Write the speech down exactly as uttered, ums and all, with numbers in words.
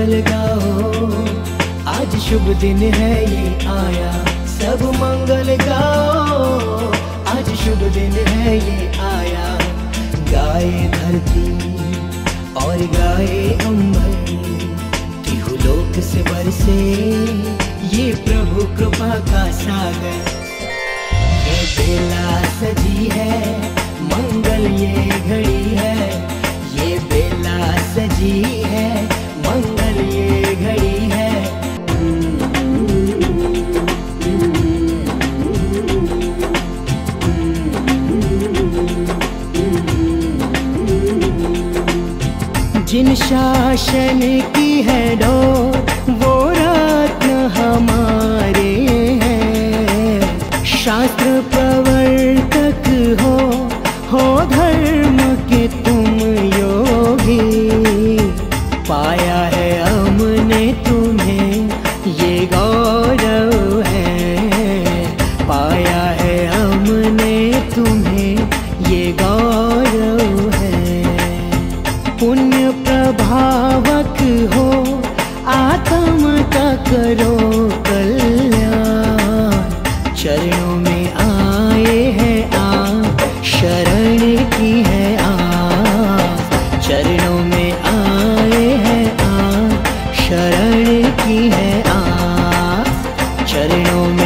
मंगल गाओ, आज शुभ दिन है ये आया। सब मंगल गाओ, आज शुभ दिन है ये आया। गाए धरती और गाए अंबर, तिहुलोक से बरसे ये प्रभु कृपा का सागर। ये बेला सजी है, मंगल ये घड़ी है। ये बेला सजी है, मंगल ये घड़ी है। जिन शासन की है डोर, वो रत्न हमारे हैं। शास्त्र प्रवर्तक हो, हो धर्म के तुम योगी। पाया है हमने तुम्हें, ये गौरव है। पाया है हमने तुम्हें, ये गौरव है। पुण्य प्रभावक हो, आत्म का करो कल्याण। चरणों में आए हैं आप, शरण की है आस। चरणों में आए हैं आप, शरण की है आस। चरणों में